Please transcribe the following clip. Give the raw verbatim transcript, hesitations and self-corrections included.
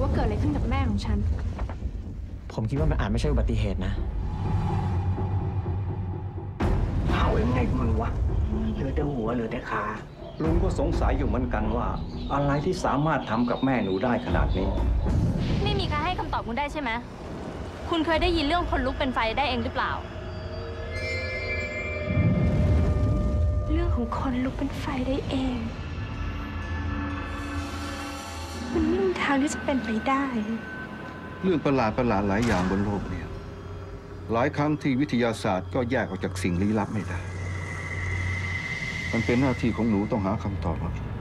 ว่าเกิดอะไรขึ้นกับแม่ของฉันผมคิดว่ามันอาจไม่ใช่อุบัติเหตุนะเผายังไงมันวะเหลือแต่หัวเหลือแต่ขาลุงก็สงสัยอยู่เหมือนกันว่าอะไรที่สามารถทำกับแม่หนูได้ขนาดนี้ไม่มีใครให้คำตอบคุณได้ใช่ไหมคุณเคยได้ยินเรื่องคนลุกเป็นไฟได้เองหรือเปล่าเรื่องของคนลุกเป็นไฟได้เองมันไม่มีทางที่จะเป็นไปได้เรื่องประหลาดประหลาดหลายอย่างบนโลกเนี่ยหลายครั้งที่วิทยาศาสตร์ก็แยกออกจากสิ่งลี้ลับไม่ได้มันเป็นหน้าที่ของหนูต้องหาคำตอบมา